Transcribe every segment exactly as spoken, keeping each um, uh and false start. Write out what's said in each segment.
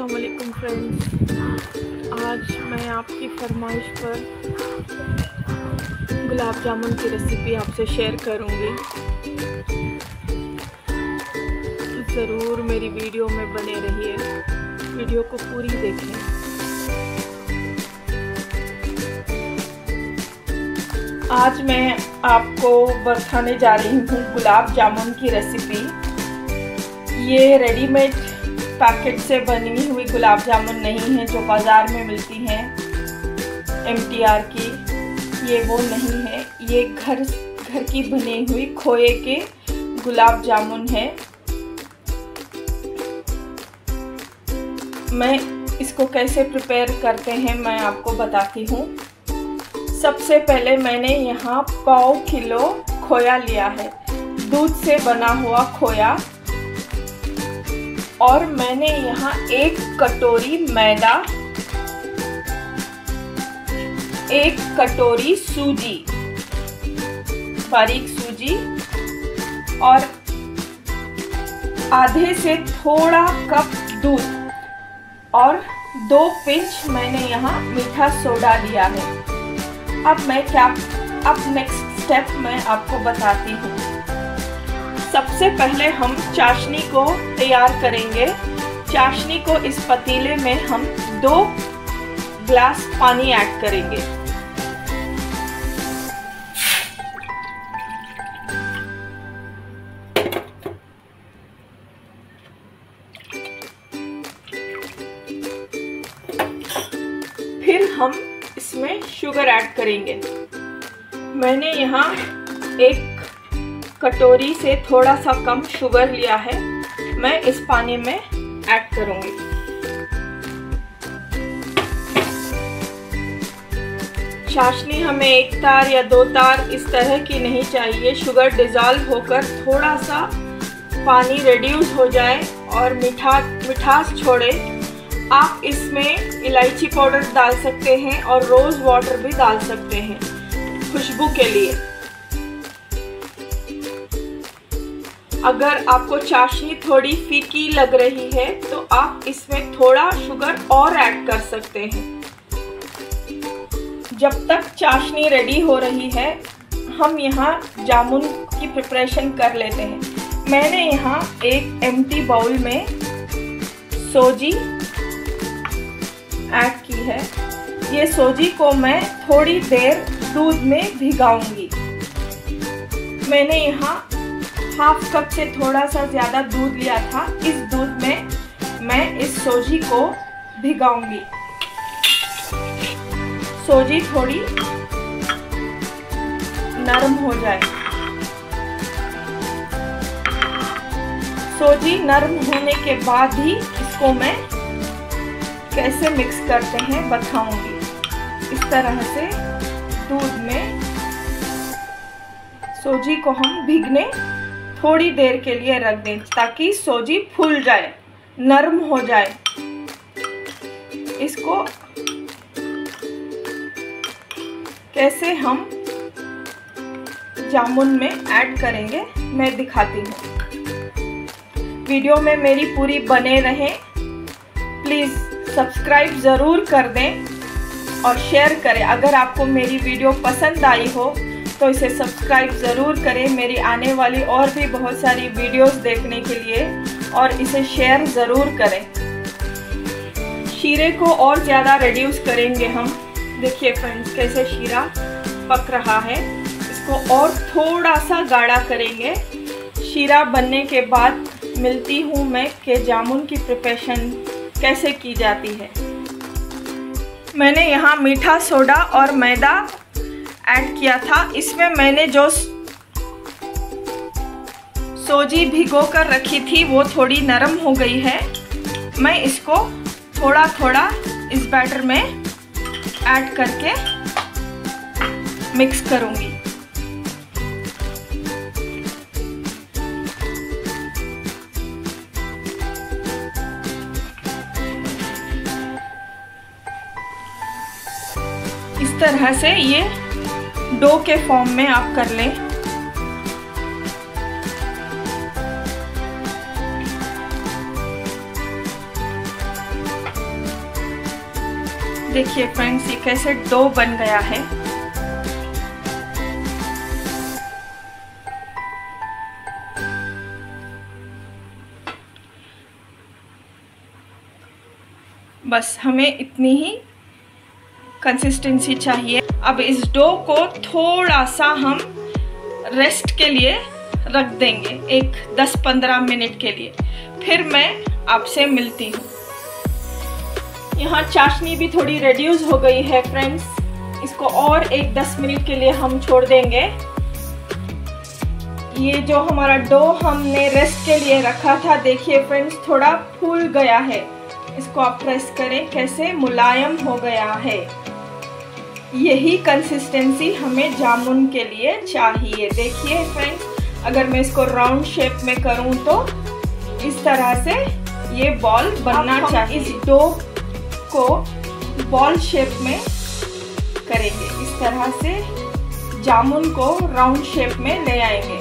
अस्सलाम वालेकुम फ्रेंड्स, आज मैं आपकी फरमाइश पर गुलाब जामुन की रेसिपी आपसे शेयर करूंगी। ज़रूर मेरी वीडियो में बने रहिए, वीडियो को पूरी देखें। आज मैं आपको बताने जा रही हूँ गुलाब जामुन की रेसिपी। ये रेडीमेड पैकेट से बनी हुई गुलाब जामुन नहीं है जो बाज़ार में मिलती हैं एम टी आर की, ये वो नहीं है। ये घर घर की बनी हुई खोए के गुलाब जामुन है। मैं इसको कैसे प्रिपेयर करते हैं मैं आपको बताती हूँ। सबसे पहले मैंने यहाँ पाव किलो खोया लिया है, दूध से बना हुआ खोया। और मैंने यहाँ एक कटोरी मैदा, एक कटोरी सूजी, बारीक सूजी, और आधे से थोड़ा कप दूध, और दो पिंच मैंने यहाँ मीठा सोडा लिया है। अब मैं क्या अब नेक्स्ट स्टेप मैं आपको बताती हूँ। सबसे पहले हम चाशनी को तैयार करेंगे। चाशनी को इस पतीले में हम दो ग्लास पानी ऐड करेंगे। फिर हम इसमें शुगर ऐड करेंगे। मैंने यहाँ एक कटोरी से थोड़ा सा कम शुगर लिया है, मैं इस पानी में ऐड करूंगी। चाशनी हमें एक तार या दो तार इस तरह की नहीं चाहिए। शुगर डिज़ोल्व होकर थोड़ा सा पानी रिड्यूस हो जाए और मीठा मिठास छोड़े। आप इसमें इलायची पाउडर डाल सकते हैं और रोज़ वाटर भी डाल सकते हैं खुशबू के लिए। अगर आपको चाशनी थोड़ी फीकी लग रही है तो आप इसमें थोड़ा शुगर और ऐड कर सकते हैं। जब तक चाशनी रेडी हो रही है हम यहाँ जामुन की प्रिपरेशन कर लेते हैं। मैंने यहाँ एक एम्प्टी बाउल में सोजी ऐड की है। ये सोजी को मैं थोड़ी देर दूध में भिगाऊंगी। मैंने यहाँ हाफ कप से थोड़ा सा ज़्यादा दूध लिया था। इस दूध में मैं इस सोजी को भिगाऊंगी। सोजी थोड़ी नरम हो जाए। सोजी नरम होने के बाद ही इसको मैं कैसे मिक्स करते हैं बताऊंगी। इस तरह से दूध में सोजी को हम भिगने थोड़ी देर के लिए रख दें ताकि सोजी फूल जाए, नरम हो जाए। इसको कैसे हम जामुन में ऐड करेंगे मैं दिखाती हूँ। वीडियो में मेरी पूरी बने रहें। प्लीज़ सब्सक्राइब ज़रूर कर दें और शेयर करें। अगर आपको मेरी वीडियो पसंद आई हो तो इसे सब्सक्राइब ज़रूर करें मेरी आने वाली और भी बहुत सारी वीडियोस देखने के लिए, और इसे शेयर ज़रूर करें। शीरे को और ज़्यादा रिड्यूस करेंगे हम। देखिए फ्रेंड्स कैसे शीरा पक रहा है। इसको और थोड़ा सा गाढ़ा करेंगे। शीरा बनने के बाद मिलती हूँ मैं कि जामुन की प्रिपरेशन कैसे की जाती है। मैंने यहाँ मीठा सोडा और मैदा ऐड किया था। इसमें मैंने जो सोजी भिगो कर रखी थी वो थोड़ी नरम हो गई है। मैं इसको थोड़ा थोड़ा इस बैटर में ऐड करके मिक्स करूंगी। इस तरह से ये डो के फॉर्म में आप कर लें। देखिए फ्रेंड्स, ये कैसे डो बन गया है। बस हमें इतनी ही कंसिस्टेंसी चाहिए। अब इस डो को थोड़ा सा हम रेस्ट के लिए रख देंगे, एक दस पंद्रह मिनट के लिए। फिर मैं आपसे मिलती हूँ। यहाँ चाशनी भी थोड़ी रिड्यूस हो गई है फ्रेंड्स, इसको और एक दस मिनट के लिए हम छोड़ देंगे। ये जो हमारा डो हमने रेस्ट के लिए रखा था, देखिए फ्रेंड्स थोड़ा फूल गया है। इसको आप प्रेस करें, कैसे मुलायम हो गया है। यही कंसिस्टेंसी हमें जामुन के लिए चाहिए। देखिए फ्रेंड्स, अगर मैं इसको राउंड शेप में करूं तो इस तरह से ये बॉल बनना चाहिए। इस डो को बॉल शेप में करेंगे, इस तरह से जामुन को राउंड शेप में ले आएंगे।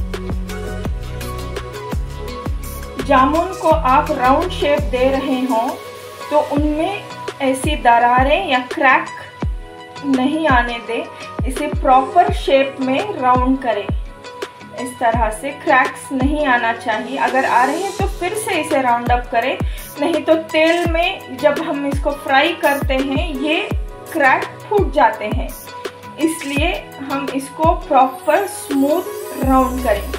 जामुन को आप राउंड शेप दे रहे हो तो उनमें ऐसी दरारें या क्रैक नहीं आने दें। इसे प्रॉपर शेप में राउंड करें, इस तरह से क्रैक्स नहीं आना चाहिए। अगर आ रहे हैं तो फिर से इसे राउंड अप करें, नहीं तो तेल में जब हम इसको फ्राई करते हैं ये क्रैक फूट जाते हैं। इसलिए हम इसको प्रॉपर स्मूथ राउंड करेंगे।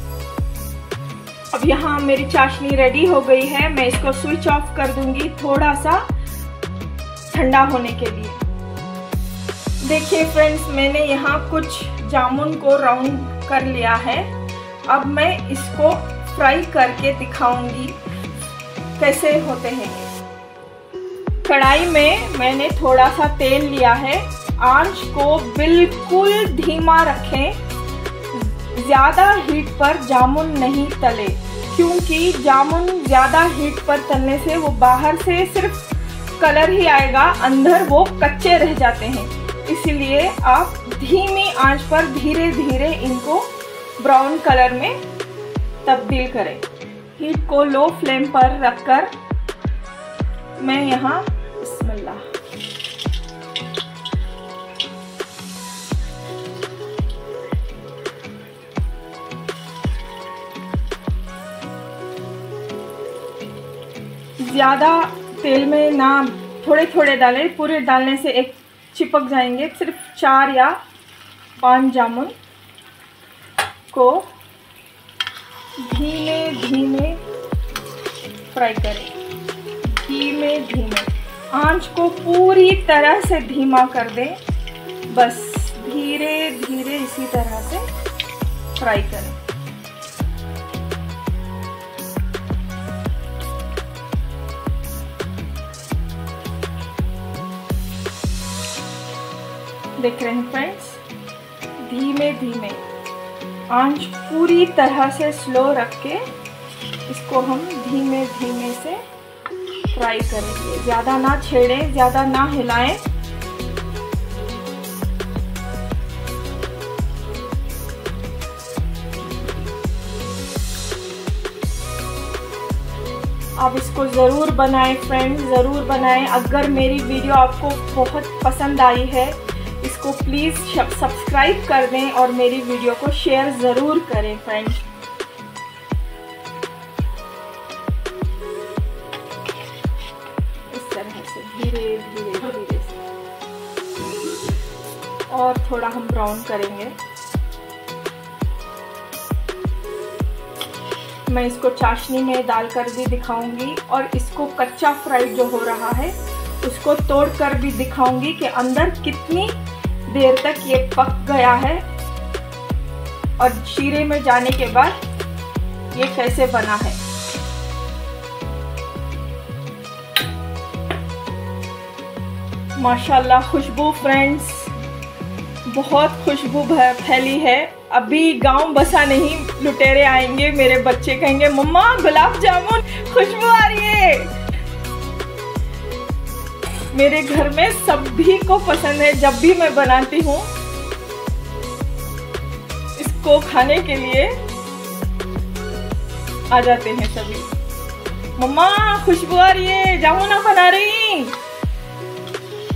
अब यहाँ मेरी चाशनी रेडी हो गई है। मैं इसको स्विच ऑफ कर दूंगी थोड़ा सा ठंडा होने के लिए। देखिए फ्रेंड्स, मैंने यहाँ कुछ जामुन को राउंड कर लिया है। अब मैं इसको फ्राई करके दिखाऊंगी कैसे होते हैं। कढ़ाई में मैंने थोड़ा सा तेल लिया है। आंच को बिल्कुल धीमा रखें, ज़्यादा हीट पर जामुन नहीं तले, क्योंकि जामुन ज़्यादा हीट पर तलने से वो बाहर से सिर्फ कलर ही आएगा, अंदर वो कच्चे रह जाते हैं। इसलिए आप धीमी आंच पर धीरे धीरे इनको ब्राउन कलर में तब्दील करें। हीट को लो फ्लेम पर रखकर मैं यहाँ बिस्मिल्लाह ज़्यादा तेल में ना, थोड़े थोड़े डालें, पूरे डालने से एक चिपक जाएंगे। सिर्फ चार या पांच जामुन को धीमे धीमे फ्राई करें, धीमे धीमे। आंच को पूरी तरह से धीमा कर दें, बस धीरे धीरे इसी तरह से फ्राई करें। देख रहे हैं फ्रेंड्स, धीमे धीमे आंच पूरी तरह से स्लो रख के इसको हम धीमे धीमे से फ्राई करेंगे। ज़्यादा ना छेड़ें, ज़्यादा ना हिलाएं। आप इसको ज़रूर बनाएं फ्रेंड्स, ज़रूर बनाएं। अगर मेरी वीडियो आपको बहुत पसंद आई है, इसको प्लीज़ सब्सक्राइब कर दें और मेरी वीडियो को शेयर ज़रूर करें फ्रेंड्स। इस तरह से धीरे धीरे धीरे से और थोड़ा हम ब्राउन करेंगे। मैं इसको चाशनी में डालकर भी दिखाऊंगी और इसको कच्चा फ्राइड जो हो रहा है उसको तोड़कर भी दिखाऊंगी कि अंदर कितनी देर तक ये पक गया है और शीरे में जाने के बाद ये कैसे बना है। माशाल्लाह खुशबू फ्रेंड्स, बहुत खुशबू फैली है। अभी गांव बसा नहीं, लुटेरे आएंगे, मेरे बच्चे कहेंगे मम्मा गुलाब जामुन, खुशबू आ रही है। मेरे घर में सभी को पसंद है। जब भी मैं बनाती हूँ इसको खाने के लिए आ जाते हैं सभी। मम्मा खुशबू आ रही है, जामुन आप बना रही।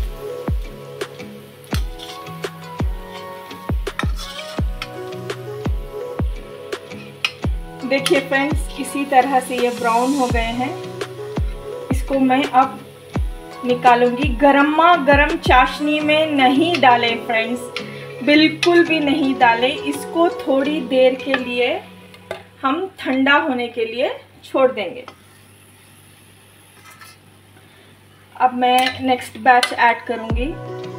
देखिए फ्रेंड्स, इसी तरह से ये ब्राउन हो गए हैं। इसको मैं अब निकालूंगी। गरमा गरम चाशनी में नहीं डालें फ्रेंड्स, बिल्कुल भी नहीं डालें। इसको थोड़ी देर के लिए हम ठंडा होने के लिए छोड़ देंगे। अब मैं नेक्स्ट बैच ऐड करूंगी।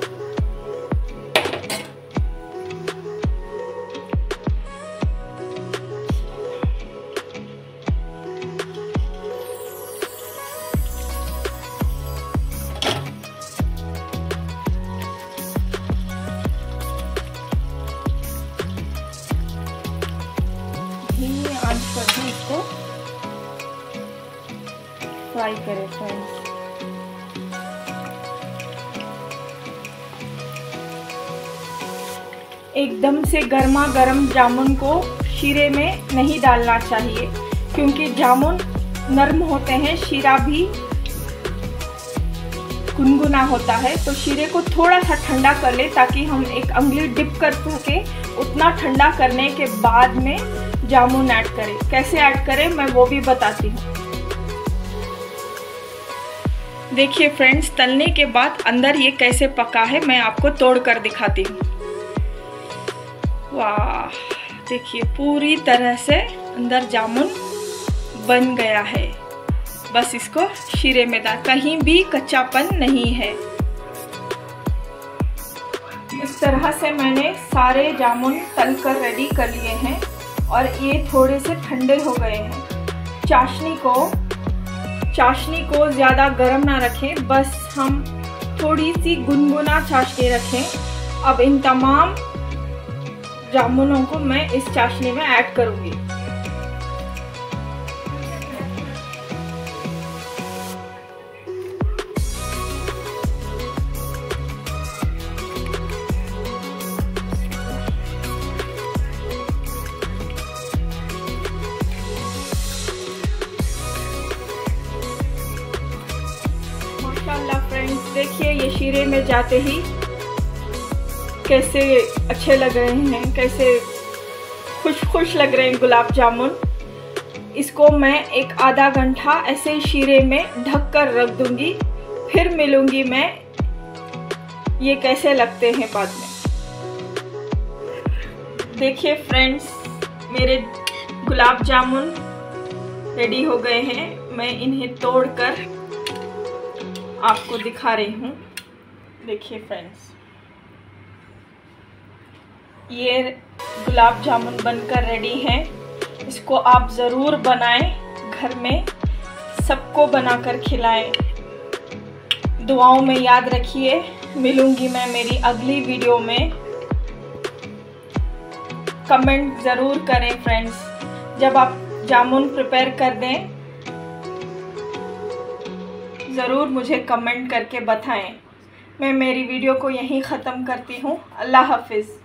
धीमी आंच पर भी इसको फ्राई करें फ्रेंड्स। एकदम से गर्मा गर्म जामुन को शीरे में नहीं डालना चाहिए, क्योंकि जामुन नरम होते हैं, शीरा भी गुनगुना होता है। तो शीरे को थोड़ा सा ठंडा कर ले ताकि हम एक अंगुली डिप कर सके। उतना ठंडा करने के बाद में जामुन ऐड करें। कैसे ऐड करें मैं वो भी बताती हूँ। देखिए फ्रेंड्स, तलने के बाद अंदर ये कैसे पका है मैं आपको तोड़ कर दिखाती हूँ। वाह, देखिए पूरी तरह से अंदर जामुन बन गया है। बस इसको शीरे में डाल, कहीं भी कच्चापन नहीं है। इस तरह से मैंने सारे जामुन तल कर रेडी कर लिए हैं और ये थोड़े से ठंडे हो गए हैं। चाशनी को चाशनी को ज़्यादा गर्म ना रखें, बस हम थोड़ी सी गुनगुना चाशनी रखें। अब इन तमाम जामुनों को मैं इस चाशनी में ऐड करूंगी। माशाल्लाह फ्रेंड्स, देखिए ये शीरे में जाते ही कैसे अच्छे लग रहे हैं, कैसे खुश खुश लग रहे हैं गुलाब जामुन। इसको मैं एक आधा घंटा ऐसे शीरे में ढक कर रख दूंगी, फिर मिलूंगी मैं ये कैसे लगते हैं बाद में। देखिए फ्रेंड्स, मेरे गुलाब जामुन रेडी हो गए हैं। मैं इन्हें तोड़कर आपको दिखा रही हूँ। देखिए फ्रेंड्स, ये गुलाब जामुन बनकर रेडी हैं। इसको आप ज़रूर बनाएं, घर में सबको बनाकर खिलाएं। दुआओं में याद रखिए। मिलूंगी मैं मेरी अगली वीडियो में। कमेंट ज़रूर करें फ्रेंड्स, जब आप जामुन प्रिपेयर कर दें ज़रूर मुझे कमेंट करके बताएं। मैं मेरी वीडियो को यहीं ख़त्म करती हूँ। अल्लाह हाफिज़।